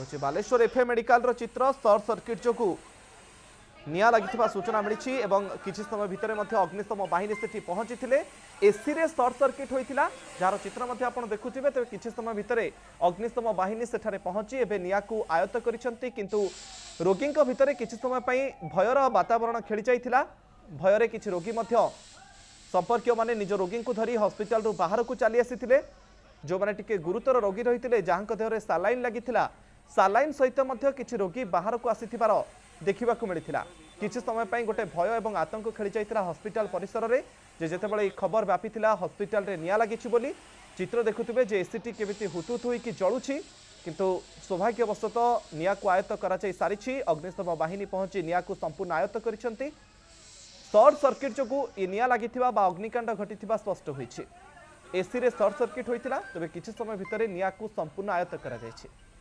बालेश्वर एफए मेडिकल चित्र short circuit जो निया लगी सूचना मिली और किसी समय भितर अग्निशम बाहिनी से पहुंची एसी रे सर्ट सर्किट होता जार चित्र आप देखुए तेज किसी समय भितर अग्निशम बाहिनी से पहुंची एवं निया को आयत्त किंतु रोगी भितर किसी समय भयर वातावरण खेली जाइथिला भयर किसी रोगी संपर्क माने निज रोगी को धरी हॉस्पिटल रु बाहर को चली आसी जो मैंने टिके गुरुतर रोगी रही जहां देहरे सालाइन लगी सालाइन सहित किसी रोगी बाहर को आसीथिबार देखा मिलता किसी समय गोटे भय और आतंक खेली जाइथिला हॉस्पिटल परिसर में जेतेबेले खबर व्यापी हॉस्पिटल रे निया लगी चित्र देखुए जे एसीटी केमिति हुतुतु होइकि जळुछि किंतु सौभाग्यवशतः निया को आयत्त करा सारी अग्निशम बाहिनी पहुंची निया को संपूर्ण आयत्त करिसेंती सर्ट सर्किट जो निया लगी अग्निकांड घटी स्पष्ट होइछि एसी रे सर्ट सर्किट होइतिला तबे किछि समय भितर निया को संपूर्ण आयत्त करा जायछि।